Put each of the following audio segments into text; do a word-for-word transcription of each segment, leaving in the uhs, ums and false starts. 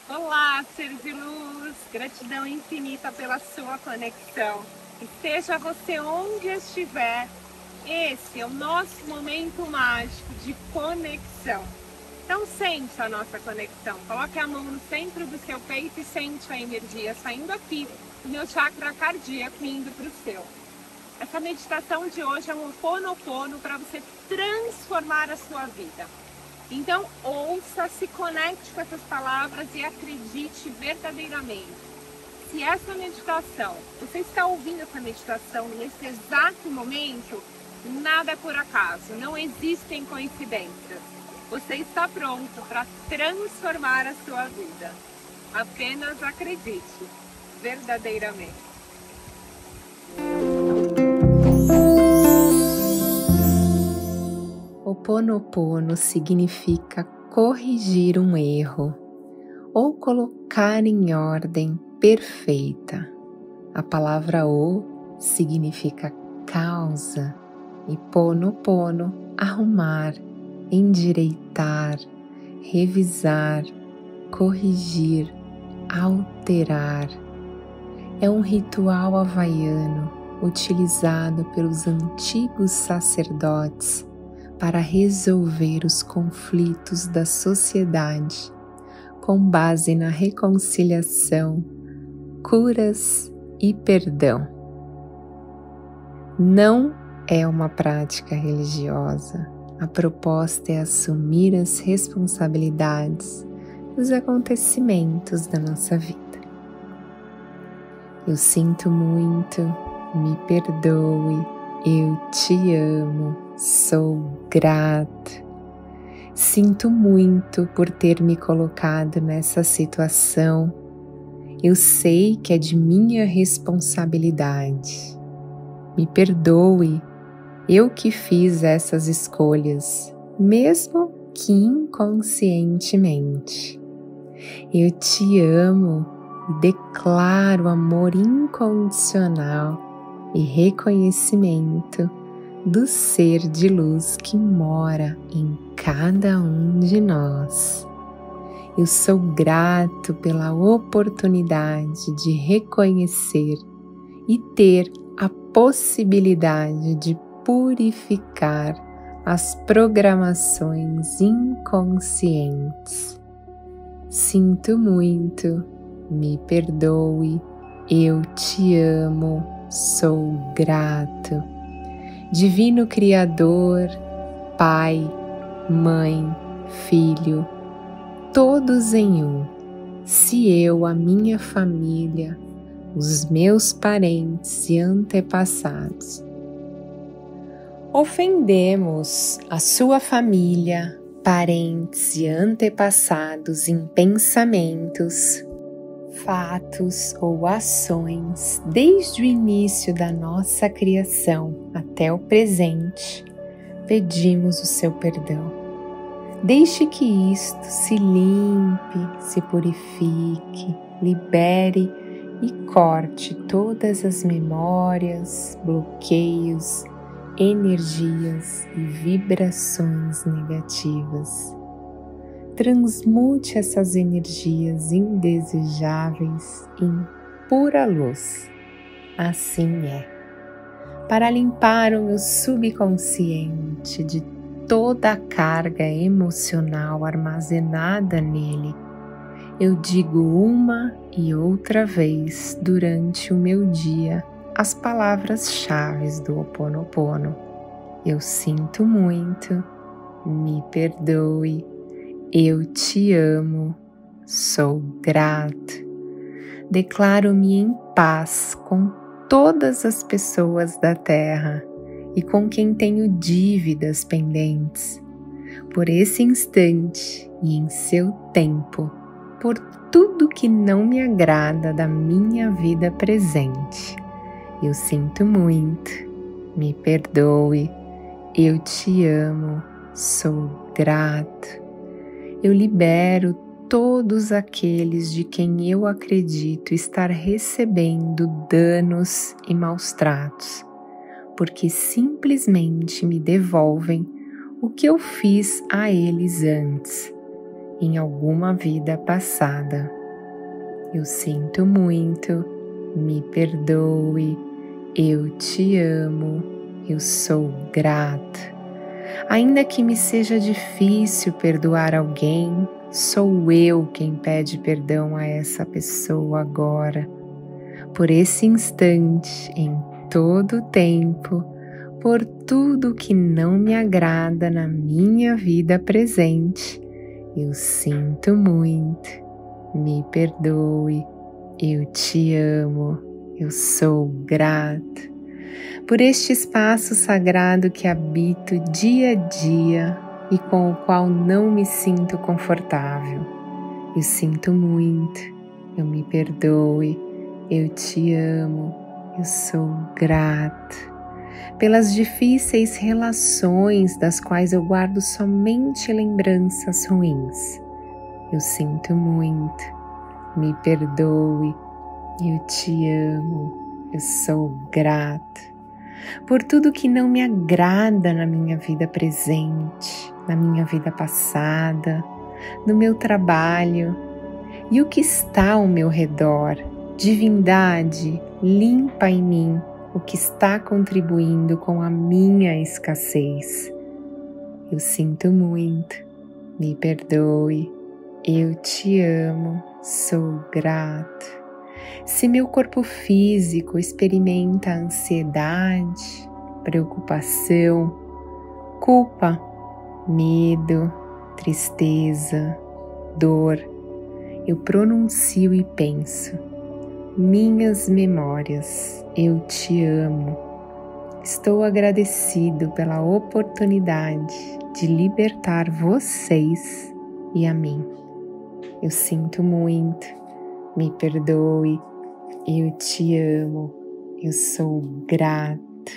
Olá, ser de luz, gratidão infinita pela sua conexão. Esteja você onde estiver, esse é o nosso momento mágico de conexão. Então sente a nossa conexão, coloque a mão no centro do seu peito e sente a energia saindo aqui do meu chakra cardíaco indo para o seu. Essa meditação de hoje é um Ho'oponopono para você transformar a sua vida. Então, ouça, se conecte com essas palavras e acredite verdadeiramente. Se essa meditação, você está ouvindo essa meditação nesse exato momento, nada é por acaso, não existem coincidências. Você está pronto para transformar a sua vida. Apenas acredite, verdadeiramente. Ho'oponopono significa corrigir um erro ou colocar em ordem perfeita. A palavra O significa causa e Ponopono, arrumar, endireitar, revisar, corrigir, alterar. É um ritual havaiano utilizado pelos antigos sacerdotes para resolver os conflitos da sociedade com base na reconciliação, curas e perdão. Não é uma prática religiosa. A proposta é assumir as responsabilidades dos acontecimentos da nossa vida. Eu sinto muito, me perdoe, eu te amo, sou grato. Sinto muito por ter me colocado nessa situação. Eu sei que é de minha responsabilidade. Me perdoe, eu que fiz essas escolhas, mesmo que inconscientemente. Eu te amo e declaro amor incondicional e reconhecimento do ser de luz que mora em cada um de nós. Eu sou grato pela oportunidade de reconhecer e ter a possibilidade de purificar as programações inconscientes. Sinto muito, me perdoe, eu te amo, sou grato. Divino Criador, Pai, Mãe, Filho, todos em um, se eu, a minha família, os meus parentes e antepassados ofendemos a sua família, parentes e antepassados em pensamentos, fatos ou ações desde o início da nossa criação até o presente, pedimos o seu perdão. Deixe que isto se limpe, se purifique, libere e corte todas as memórias, bloqueios, energias e vibrações negativas. Transmute essas energias indesejáveis em pura luz. Assim é. Para limpar o meu subconsciente de toda a carga emocional armazenada nele, eu digo uma e outra vez durante o meu dia as palavras-chave do Ho'oponopono. Eu sinto muito, me perdoe, eu te amo, sou grato. Declaro-me em paz com todas as pessoas da Terra e com quem tenho dívidas pendentes, por esse instante e em seu tempo, por tudo que não me agrada da minha vida presente. Eu sinto muito, me perdoe, eu te amo, sou grato. Eu libero todos aqueles de quem eu acredito estar recebendo danos e maus tratos, porque simplesmente me devolvem o que eu fiz a eles antes. em alguma vida passada. Eu sinto muito, me perdoe, eu te amo, eu sou grata. Ainda que me seja difícil perdoar alguém, sou eu quem pede perdão a essa pessoa agora. Por esse instante, em todo o tempo, por tudo que não me agrada na minha vida presente, eu sinto muito, me perdoe, eu te amo, eu sou grata. Por este espaço sagrado que habito dia a dia e com o qual não me sinto confortável. Eu sinto muito, eu me perdoe, eu te amo, eu sou grata. Pelas difíceis relações das quais eu guardo somente lembranças ruins. Eu sinto muito, me perdoe, eu te amo, eu sou grata. Por tudo que não me agrada na minha vida presente, na minha vida passada, no meu trabalho e o que está ao meu redor. Divindade, limpa em mim o que está contribuindo com a minha escassez. Eu sinto muito, me perdoe, eu te amo, sou grata. Se meu corpo físico experimenta ansiedade, preocupação, culpa, medo, tristeza, dor, eu pronuncio e penso: minhas memórias, eu te amo. Estou agradecido pela oportunidade de libertar vocês e a mim. Eu sinto muito, me perdoe, eu te amo, eu sou grata.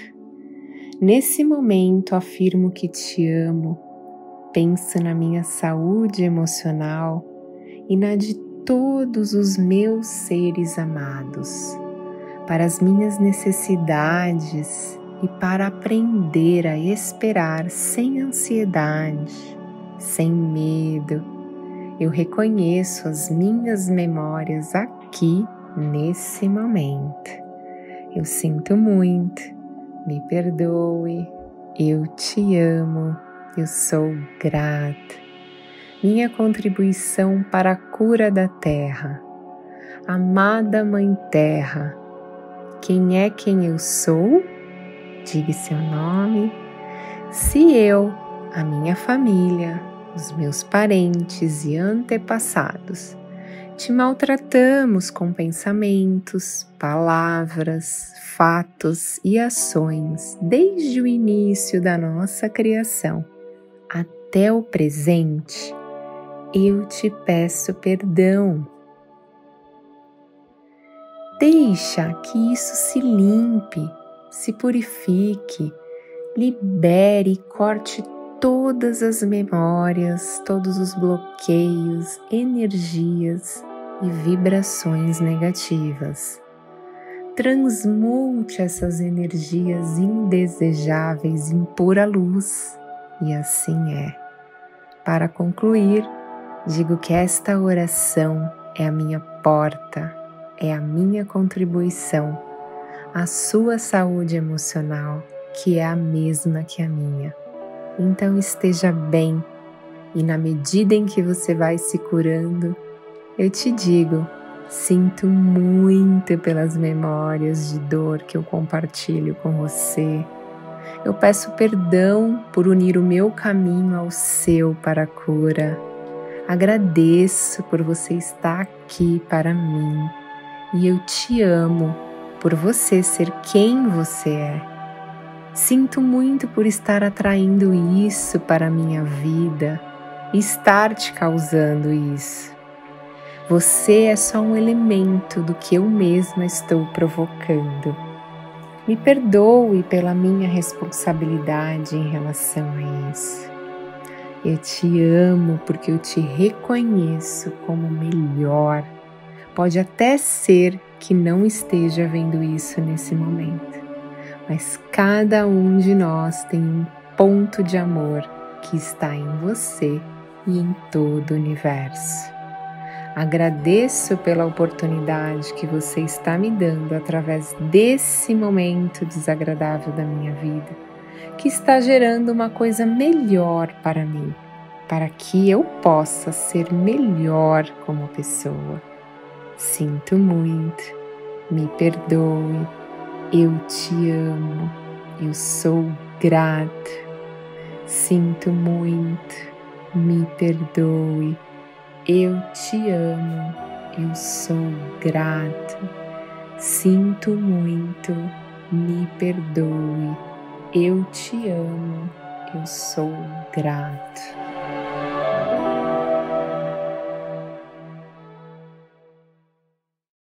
Nesse momento afirmo que te amo, penso na minha saúde emocional e na de todos os meus seres amados, para as minhas necessidades e para aprender a esperar sem ansiedade, sem medo. Eu reconheço as minhas memórias aqui nesse momento. Eu sinto muito, me perdoe, eu te amo, eu sou grata. Minha contribuição para a cura da Terra. Amada Mãe Terra, quem é quem eu sou? Diga seu nome. Se eu, a minha família, os meus parentes e antepassados te maltratamos com pensamentos, palavras, fatos e ações desde o início da nossa criação até o presente, eu te peço perdão. Deixa que isso se limpe, se purifique, libere e corte todas as memórias, todos os bloqueios, energias e vibrações negativas. Transmute essas energias indesejáveis em pura luz, e assim é. Para concluir, digo que esta oração é a minha porta, é a minha contribuição à sua saúde emocional, que é a mesma que a minha. Então esteja bem, e na medida em que você vai se curando, eu te digo, sinto muito pelas memórias de dor que eu compartilho com você. Eu peço perdão por unir o meu caminho ao seu para a cura. Agradeço por você estar aqui para mim, e eu te amo por você ser quem você é. Sinto muito por estar atraindo isso para a minha vida e estar te causando isso. Você é só um elemento do que eu mesma estou provocando. Me perdoe pela minha responsabilidade em relação a isso. Eu te amo porque eu te reconheço como melhor. Pode até ser que não esteja vendo isso nesse momento, mas cada um de nós tem um ponto de amor que está em você e em todo o universo. Agradeço pela oportunidade que você está me dando através desse momento desagradável da minha vida, que está gerando uma coisa melhor para mim, para que eu possa ser melhor como pessoa. Sinto muito, me perdoe, eu te amo, eu sou grata. Sinto muito, me perdoe, eu te amo, eu sou grata. Sinto muito, me perdoe, eu te amo, eu sou grato.